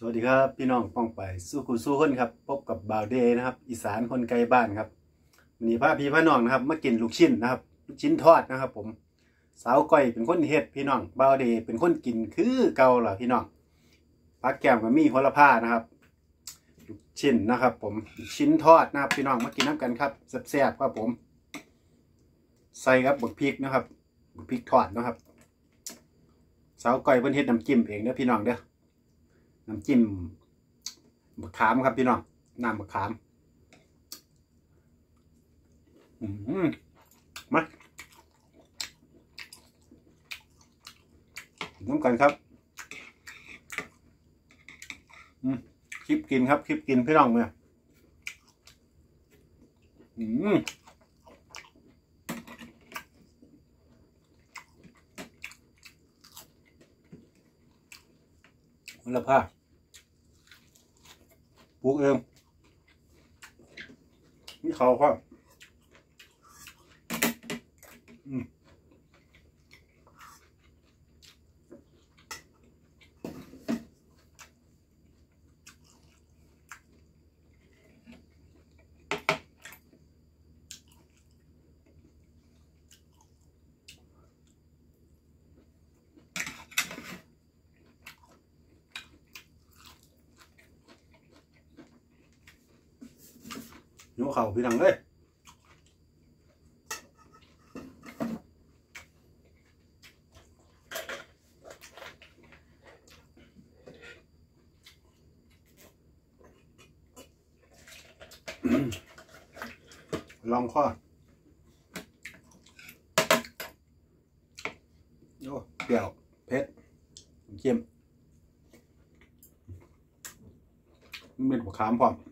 วัสดีครับพี่น้องป้องไปสู้คุณสู้คนครับพบกับบ่าวเดย์นะครับอีสานคนไกลบ้านครับวันนี้พาพี่น้องนะครับมากินลูกชิ้นนะครับลูกชิ้นทอดนะครับผมสาวก้อยเป็นคนเฮ็ดพี่น้องบ่าวเดย์เป็นคนกินคือเก่าล่ะพี่น้องผักแก้มกับมีโหระพานะครับลูกชิ้นนะครับผมลูกชิ้นทอดนะครับพี่น้องมากินน้ำกันครับแซ่บๆครับผมใส่ครับบักพริกนะครับบักพริกทอดนะครับสาวก้อยเพิ่นเฮ็ดน้ำจิ้มเองเด้อพี่น้องเด้อน้ำจิ้มมะขามครับพี่น้องน้ำมะขามมาน้ำกันครับคลิปกินครับคลิปกินพี่น้องเนี่ยมันละผ้าปลูกเองนี่เขาครับนิ้วเข่าพี่น้องเลยลองข้อโอ้เปรี้ยวเผ็ดเค็มเม็ดมะขามพร้อม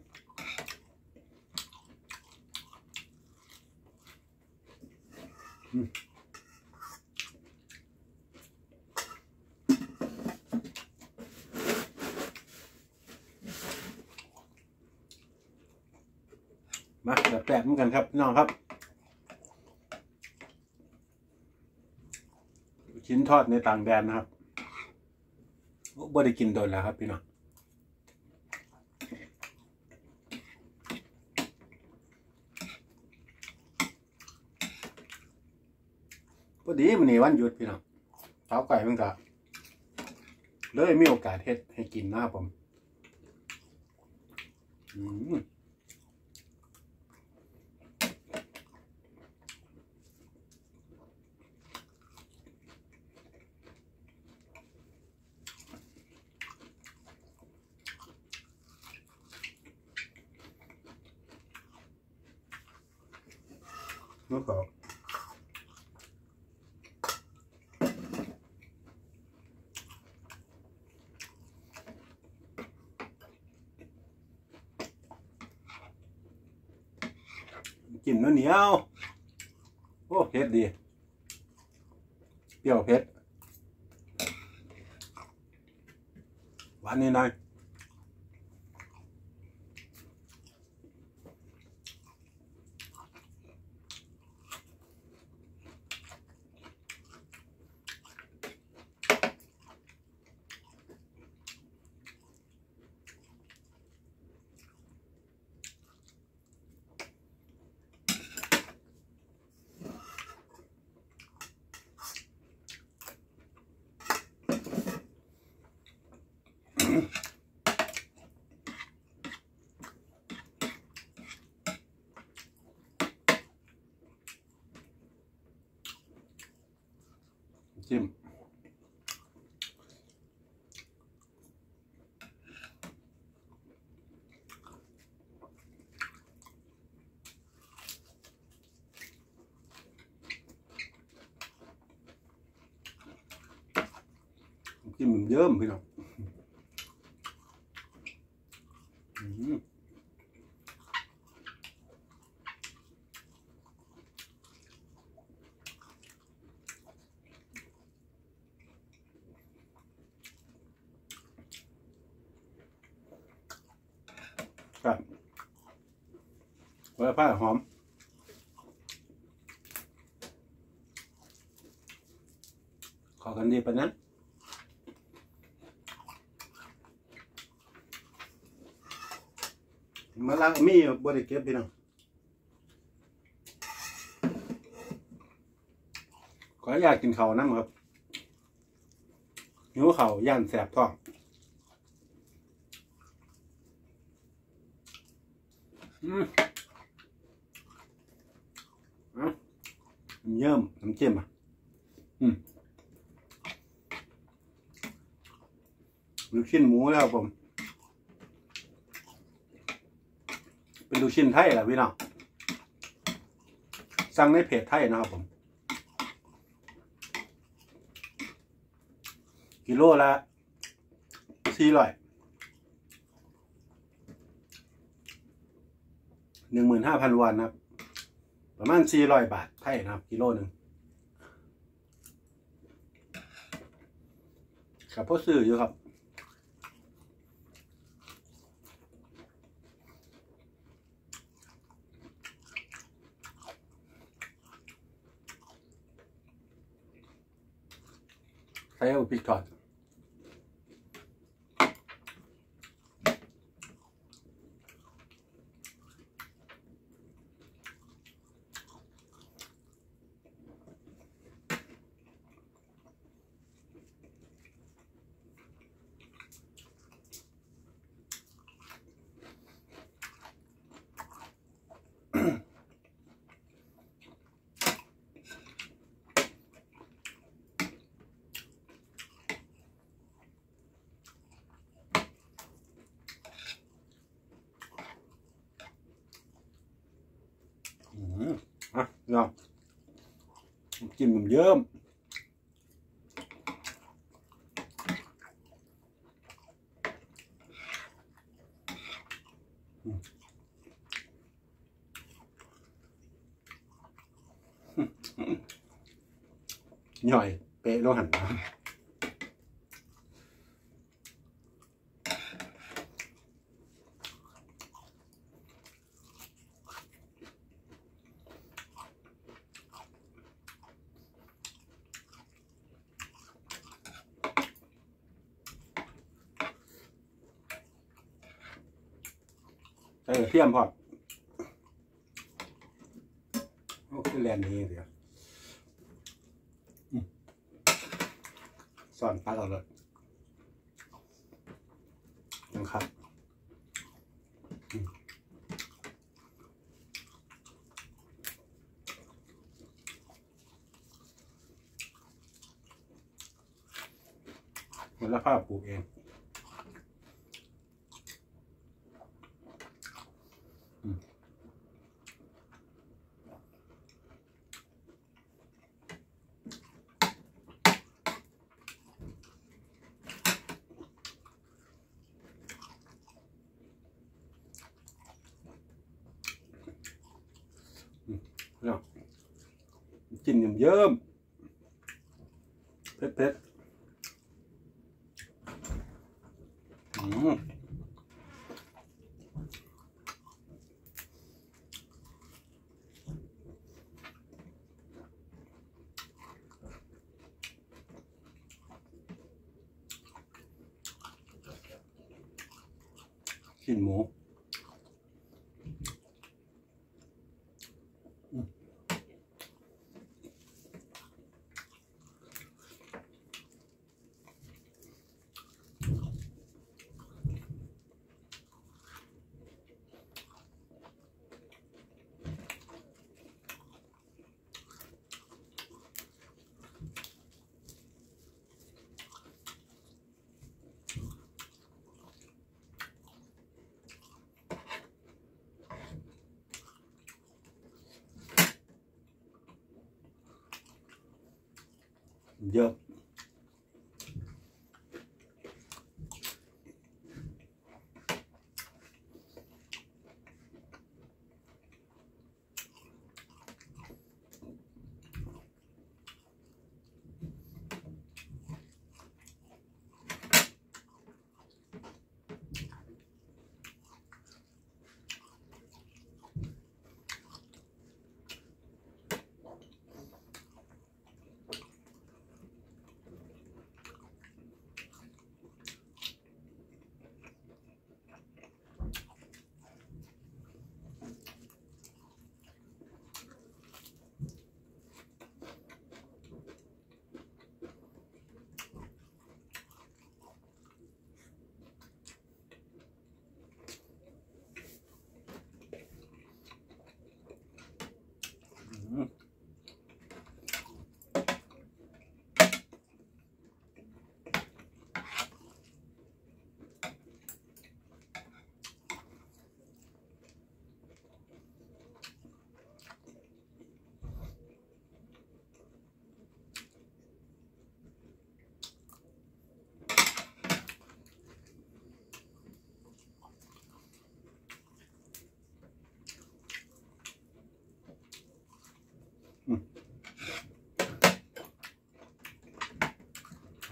มาแปลกๆเหมือนกันครับพี่น้องครับชิ้นทอดในต่างแดนนะครับบ่ได้กินโดนแล้วครับพี่น้องพอดีวันนี้วันหยุดพี่น้องเช้าไก่เพิ่งกะเลยมีโอกาสเฮ็ดให้กินนะครับผมแล้วก็กินเหนียวโอ้เผ็ดดีเปรี้ยวเผ็ดหวานนิดหน่อยจิ้มจิ้มเยิ้มพี่น้องครับโหระพาหอมขอกันดีปะนั้นมาล้างมีบริเก็บพี่น้องขออยากกินข้าวน้ำครับหิวข้าวย่านแสบท้องเยิ่มน้ำจิ้มลูกชิ้นหมูแล้วผมเป็นลูกชิ้นไทยแหละพี่น้องสั่งในเพจไทยนะครับผมกิโลละ400 15,000 วอนนะครับประมาณ400 บาทไทยนะครับกิโลหนึ่งครับพ่อซื้ออยู่ครับใส่เอาพริกทอดเนาะจิ้มมันเยิ้มหน่อยเป๊ะโลหันเทียมพอโอ้คือแลนนี้เดี๋ยวสอนตักเอาเลยนะครับมูลค่าปลูกเองเนาะกินเยิ้มเผ็ดชิ้นหมูเยอะ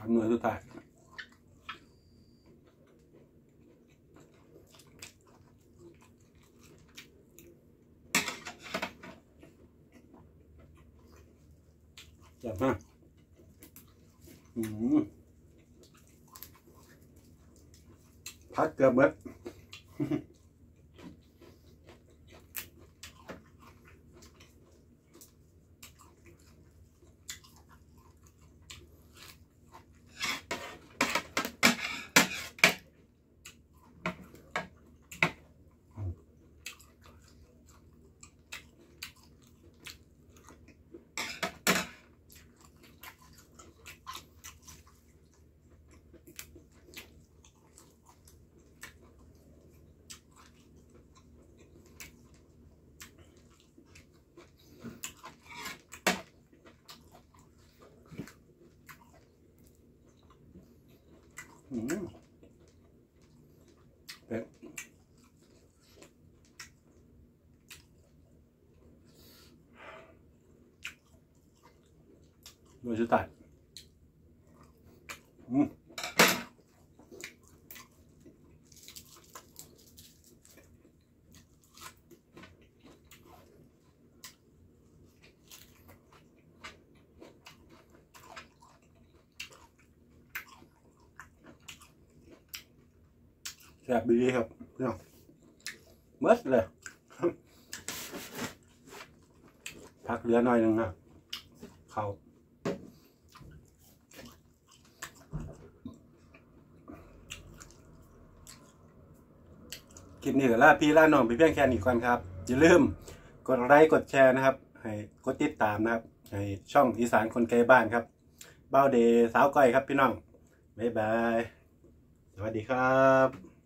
หน่วยสุดท้ายจับมาพักเกือบเบิดเป็ดโดยสุดท้ายแซ่บดีครับพี่น้องเบิดเลยพักเหลือหน่อยหนึ่งนะเขาคลิปนี้ก็ลาพี่ลาน้องไปเพียงแค่นี้ก่อนครับอย่าลืมกดไลค์กดแชร์นะครับให้กดติดตามนะครับให้ช่องอีสานคนไกลบ้านครับเบ้าเดย์สาวก้อยครับพี่น้องบ๊ายบายสวัสดีครับ